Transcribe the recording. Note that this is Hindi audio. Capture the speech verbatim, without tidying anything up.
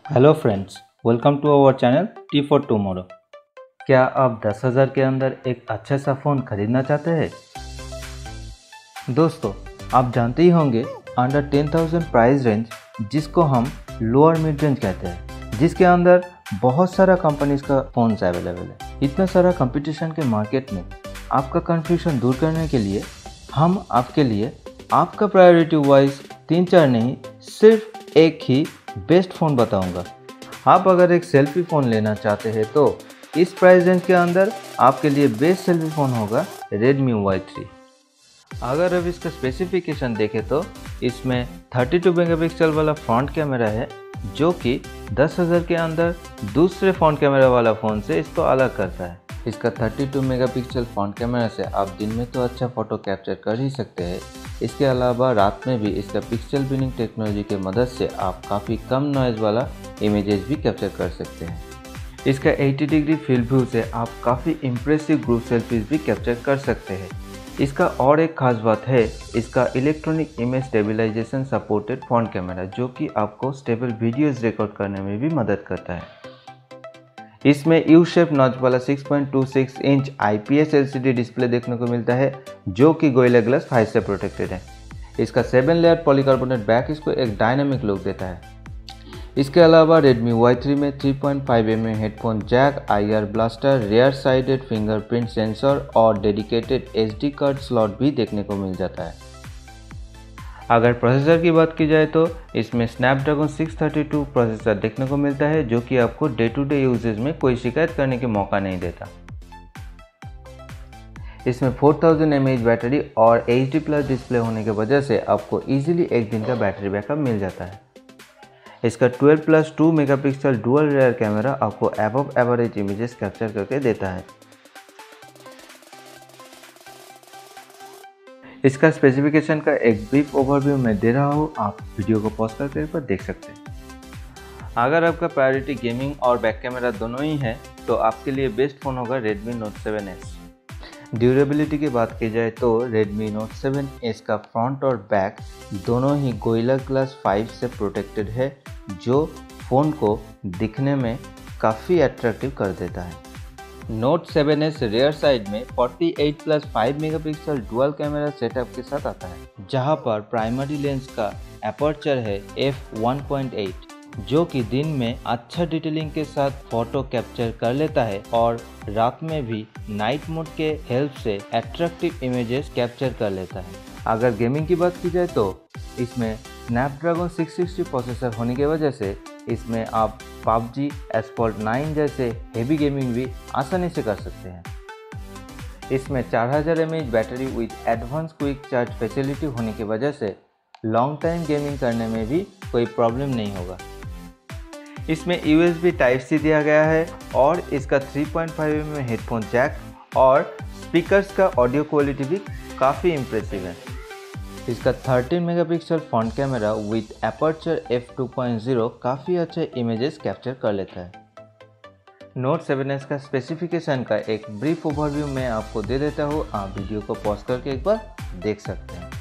Hello friends, welcome to our channel T for tomorrow. क्या आप दस हज़ार के अंदर एक अच्छा सा फ़ोन खरीदना चाहते हैं? दोस्तों, आप जानते ही होंगे under ten thousand price range, जिसको हम लोअर मिड रेंज कहते हैं, जिसके अंदर बहुत सारा कंपनीज का फ़ोन्स अवेलेबल है। इतना सारा कंपटीशन के मार्केट में आपका कन्फ्यूजन दूर करने के लिए हम आपके लिए आपका प्रायोरिटी वाइज तीन चार नहीं, सिर्फ एक ही बेस्ट फ़ोन बताऊंगा। आप अगर एक सेल्फी फ़ोन लेना चाहते हैं तो इस प्राइस रेंज के अंदर आपके लिए बेस्ट सेल्फी फ़ोन होगा Redmi वाई थ्री। अगर अब इसका स्पेसिफिकेशन देखें तो इसमें थर्टी टू मेगापिक्सल वाला फ्रंट कैमरा है, जो कि दस हज़ार के अंदर दूसरे फ्रंट कैमरा वाला फ़ोन से इसको अलग करता है। इसका thirty two megapixel front camera से आप दिन में तो अच्छा फ़ोटो कैप्चर कर ही सकते हैं। इसके अलावा रात में भी इसका पिक्सल बिनिंग टेक्नोलॉजी के मदद से आप काफ़ी कम नॉइज़ वाला इमेजेस भी कैप्चर कर सकते हैं। इसका अस्सी डिग्री फील्ड व्यू से आप काफ़ी इम्प्रेसिव ग्रुप सेल्फीज भी कैप्चर कर सकते हैं। इसका और एक खास बात है इसका electronic image stabilisation supported front camera, जो कि आपको स्टेबल वीडियोज़ रिकॉर्ड करने में भी मदद करता है। इसमें यू शेप नॉच वाला six point two six inch IPS LCD display देखने को मिलता है, जो कि गोरिल्ला ग्लास फाइव से प्रोटेक्टेड है। इसका सेवन लेयर पॉलीकार्बोनेट बैक इसको एक डायनामिक लुक देता है। इसके अलावा Redmi वाई थ्री में three point five M M headphone jack, IR blaster, rear sided fingerprint sensor और डेडिकेटेड एसडी कार्ड स्लॉट भी देखने को मिल जाता है। अगर प्रोसेसर की बात की जाए तो इसमें Snapdragon six thirty two processor देखने को मिलता है, जो कि आपको डे टू डे यूजेज में कोई शिकायत करने का मौका नहीं देता। इसमें four thousand M A H battery और एच डी प्लस डिस्प्ले होने की वजह से आपको इजीली एक दिन का बैटरी बैकअप मिल जाता है। इसका twelve plus two megapixel dual rear camera आपको अबव एवरेज इमेजेस कैप्चर करके देता है। इसका स्पेसिफिकेशन का एक ब्रीफ ओवरव्यू मैं दे रहा हूँ, आप वीडियो को पॉज करके एक बार देख सकते हैं। अगर आपका प्रायोरिटी गेमिंग और बैक कैमरा दोनों ही है तो आपके लिए बेस्ट फ़ोन होगा Redmi Note seven S. Durability की बात की जाए तो Redmi Note सेवन एस का फ्रंट और बैक दोनों ही गोरिल्ला ग्लास फाइव से प्रोटेक्टेड है, जो फ़ोन को दिखने में काफ़ी अट्रैक्टिव कर देता है। Note seven S rear side में forty eight plus five megapixel dual camera setup के साथ आता है, जहां पर प्राइमरी लेंस का एपर्चर है एफ वन पॉइंट एट, जो कि दिन में अच्छा डिटेलिंग के साथ फोटो कैप्चर कर लेता है और रात में भी नाइट मोड के हेल्प से अट्रैक्टिव इमेजेस कैप्चर कर लेता है। अगर गेमिंग की बात की जाए तो इसमें स्नैपड्रैगन सिक्स सिक्सटी प्रोसेसर होने की वजह से इसमें आप पबजी, एसफॉल्ट नाइन जैसे हेवी गेमिंग भी आसानी से कर सकते हैं। इसमें four thousand M A H battery with advance quick charge facility होने की वजह से लॉन्ग टाइम गेमिंग करने में भी कोई प्रॉब्लम नहीं होगा। इसमें यूएसबी टाइप सी दिया गया है और इसका three point five M M headphone jack और स्पीकर्स का ऑडियो क्वालिटी भी काफ़ी इम्प्रेसिव है। इसका thirteen megapixel front camera with aperture F two point zero काफ़ी अच्छे इमेजेस कैप्चर कर लेता है। Note सेवन एस का स्पेसिफिकेशन का एक ब्रीफ ओवरव्यू मैं आपको दे देता हूँ, आप वीडियो को पॉज करके एक बार देख सकते हैं।